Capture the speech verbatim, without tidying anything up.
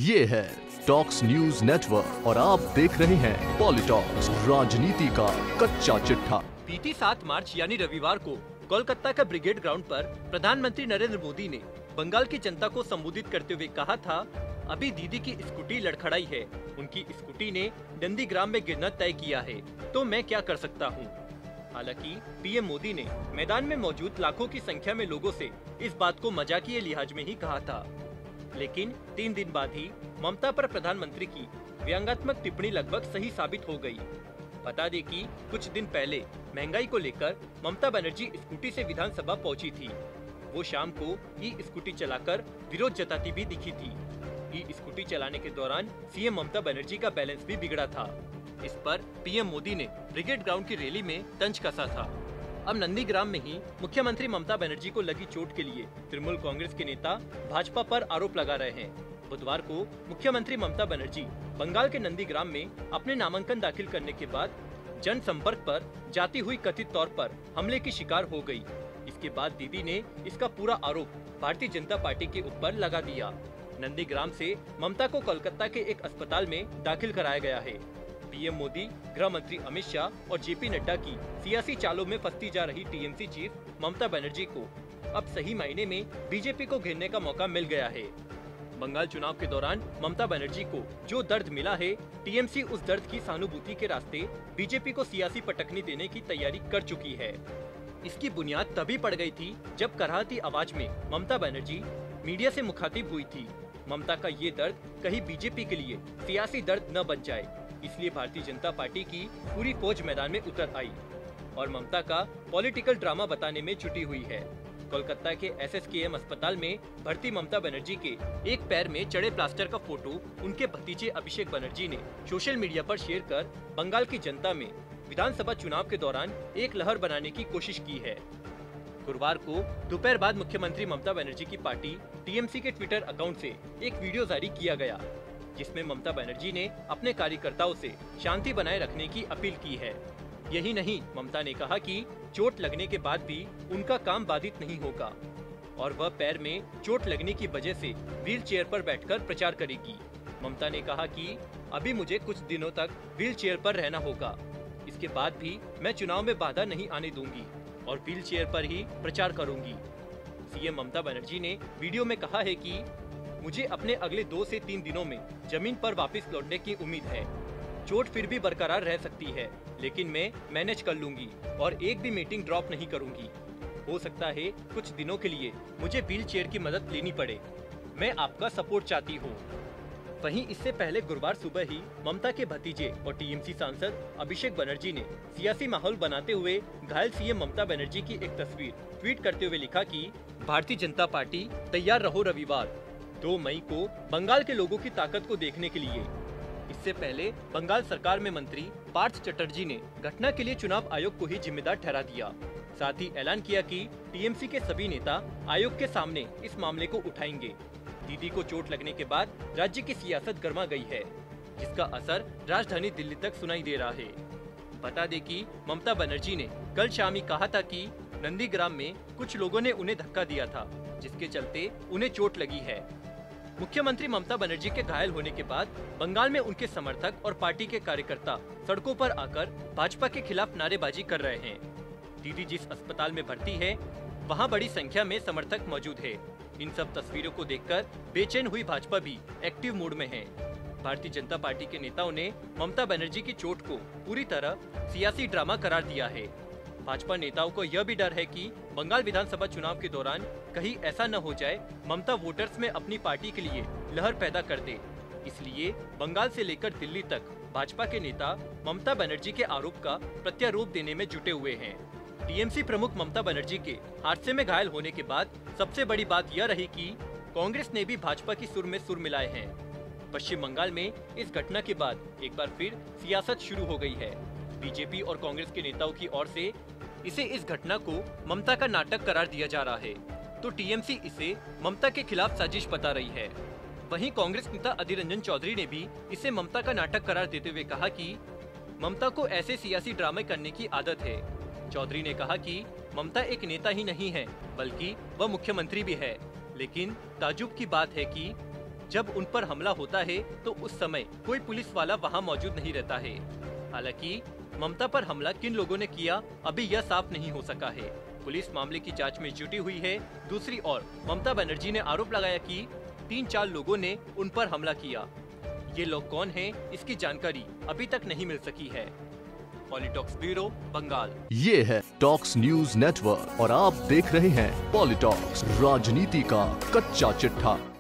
ये है talks news network और आप देख रहे हैं पॉलिटॉक्स, राजनीति का कच्चा चिट्ठा। बीती सात मार्च यानी रविवार को कोलकाता का ब्रिगेड ग्राउंड पर प्रधानमंत्री नरेंद्र मोदी ने बंगाल की जनता को संबोधित करते हुए कहा था, अभी दीदी की स्कूटी लड़खड़ाई है, उनकी स्कूटी ने नंदीग्राम में गिरना तय किया है, तो मैं क्या कर सकता हूँ। हालांकि पीएम मोदी ने मैदान में मौजूद लाखों की संख्या में लोगों से इस बात को मजाकिये लिहाज में ही कहा था, लेकिन तीन दिन बाद ही ममता पर प्रधानमंत्री की व्यंग्यात्मक टिप्पणी लगभग सही साबित हो गई। बता दें कि कुछ दिन पहले महंगाई को लेकर ममता बनर्जी स्कूटी से विधानसभा पहुंची थी। वो शाम को ई स्कूटी चलाकर विरोध जताती भी दिखी थी। ई स्कूटी चलाने के दौरान सीएम ममता बनर्जी का बैलेंस भी बिगड़ा था। इस पर पीएम मोदी ने ब्रिगेड ग्राउंड की रैली में तंज कसा था। अब नंदीग्राम में ही मुख्यमंत्री ममता बनर्जी को लगी चोट के लिए तृणमूल कांग्रेस के नेता भाजपा पर आरोप लगा रहे हैं। बुधवार को मुख्यमंत्री ममता बनर्जी बंगाल के नंदीग्राम में अपने नामांकन दाखिल करने के बाद जनसंपर्क पर जाती हुई कथित तौर पर हमले की शिकार हो गई। इसके बाद दीदी ने इसका पूरा आरोप भारतीय जनता पार्टी के ऊपर लगा दिया। नंदीग्राम से ममता को कोलकाता के एक अस्पताल में दाखिल कराया गया है। पीएम मोदी, गृह मंत्री अमित शाह और जेपी नड्डा की सियासी चालों में फंसती जा रही टीएमसी चीफ ममता बनर्जी को अब सही मायने में बीजेपी को घेरने का मौका मिल गया है। बंगाल चुनाव के दौरान ममता बनर्जी को जो दर्द मिला है, टीएमसी उस दर्द की सहानुभूति के रास्ते बीजेपी को सियासी पटकनी देने की तैयारी कर चुकी है। इसकी बुनियाद तभी पड़ गई थी जब कराहती आवाज में ममता बनर्जी मीडिया से मुखातिब हुई थी। ममता का ये दर्द कहीं बीजेपी के लिए सियासी दर्द न बन जाए, इसलिए भारतीय जनता पार्टी की पूरी फौज मैदान में उतर आई और ममता का पॉलिटिकल ड्रामा बताने में जुटी हुई है। कोलकाता के एसएसकेएम अस्पताल में भर्ती ममता बनर्जी के एक पैर में चढ़े प्लास्टर का फोटो उनके भतीजे अभिषेक बनर्जी ने सोशल मीडिया पर शेयर कर बंगाल की जनता में विधानसभा चुनाव के दौरान एक लहर बनाने की कोशिश की है। गुरुवार को दोपहर बाद मुख्यमंत्री ममता बनर्जी की पार्टी टीएमसी के ट्विटर अकाउंट से एक वीडियो जारी किया गया, जिसमें ममता बनर्जी ने अपने कार्यकर्ताओं से शांति बनाए रखने की अपील की है। यही नहीं, ममता ने कहा कि चोट लगने के बाद भी उनका काम बाधित नहीं होगा और वह पैर में चोट लगने की वजह से व्हील चेयर पर बैठकर प्रचार करेगी। ममता ने कहा कि अभी मुझे कुछ दिनों तक व्हील चेयर पर रहना होगा, इसके बाद भी मैं चुनाव में बाधा नहीं आने दूंगी और व्हील चेयर पर ही प्रचार करूंगी। सीएम ममता बनर्जी ने वीडियो में कहा है कि मुझे अपने अगले दो से तीन दिनों में जमीन पर वापस लौटने की उम्मीद है। चोट फिर भी बरकरार रह सकती है, लेकिन मैं मैनेज कर लूंगी और एक भी मीटिंग ड्रॉप नहीं करूंगी। हो सकता है कुछ दिनों के लिए मुझे व्हील चेयर की मदद लेनी पड़े। मैं आपका सपोर्ट चाहती हूँ। वहीं इससे पहले गुरुवार सुबह ही ममता के भतीजे और टीएमसी सांसद अभिषेक बनर्जी ने सियासी माहौल बनाते हुए घायल सीएम ममता बनर्जी की एक तस्वीर ट्वीट करते हुए लिखा कि भारतीय जनता पार्टी तैयार रहो रविवार दो मई को बंगाल के लोगों की ताकत को देखने के लिए। इससे पहले बंगाल सरकार में मंत्री पार्थ चटर्जी ने घटना के लिए चुनाव आयोग को ही जिम्मेदार ठहरा दिया। साथ ही ऐलान किया कि टीएमसी के सभी नेता आयोग के सामने इस मामले को उठाएंगे। दीदी को चोट लगने के बाद राज्य की सियासत गर्मा गई है, जिसका असर राजधानी दिल्ली तक सुनाई दे रहा है। बता दें कि ममता बनर्जी ने कल शाम ही कहा था कि नंदीग्राम में कुछ लोगों ने उन्हें धक्का दिया था, जिसके चलते उन्हें चोट लगी है। मुख्यमंत्री ममता बनर्जी के घायल होने के बाद बंगाल में उनके समर्थक और पार्टी के कार्यकर्ता सड़कों पर आकर भाजपा के खिलाफ नारेबाजी कर रहे हैं। दीदी जिस अस्पताल में भर्ती है, वहां बड़ी संख्या में समर्थक मौजूद है। इन सब तस्वीरों को देखकर बेचैन हुई भाजपा भी एक्टिव मूड में है। भारतीय जनता पार्टी के नेताओं ने ममता बनर्जी की चोट को पूरी तरह सियासी ड्रामा करार दिया है। भाजपा नेताओं को यह भी डर है कि बंगाल विधानसभा चुनाव के दौरान कहीं ऐसा न हो जाए ममता वोटर्स में अपनी पार्टी के लिए लहर पैदा कर दे। इसलिए बंगाल से लेकर दिल्ली तक भाजपा के नेता ममता बनर्जी के आरोप का प्रत्यारोप देने में जुटे हुए हैं। टीएमसी प्रमुख ममता बनर्जी के हादसे में घायल होने के बाद सबसे बड़ी बात यह रही कि कांग्रेस ने भी भाजपा की सुर में सुर मिलाए हैं। पश्चिम बंगाल में इस घटना के बाद एक बार फिर सियासत शुरू हो गई है। बीजेपी और कांग्रेस के नेताओं की ओर से इसे इस घटना को ममता का नाटक करार दिया जा रहा है, तो टीएमसी इसे ममता के खिलाफ साजिश बता रही है। वहीं कांग्रेस नेता अधीर रंजन चौधरी ने भी इसे ममता का नाटक करार देते हुए कहा कि ममता को ऐसे सियासी ड्रामे करने की आदत है। चौधरी ने कहा कि ममता एक नेता ही नहीं है, बल्कि वह मुख्यमंत्री भी है। लेकिन ताजुब की बात है कि जब उन पर हमला होता है तो उस समय कोई पुलिस वाला वहां मौजूद नहीं रहता है। हालांकि ममता पर हमला किन लोगों ने किया अभी यह साफ नहीं हो सका है। पुलिस मामले की जांच में जुटी हुई है। दूसरी ओर ममता बनर्जी ने आरोप लगाया कि तीन चार लोगों ने उन पर हमला किया। ये लोग कौन हैं, इसकी जानकारी अभी तक नहीं मिल सकी है। Politalks bureau, Bengal. ये है टॉक्स न्यूज नेटवर्क और आप देख रहे हैं पॉलिटॉक्स, राजनीति का कच्चा चिट्ठा।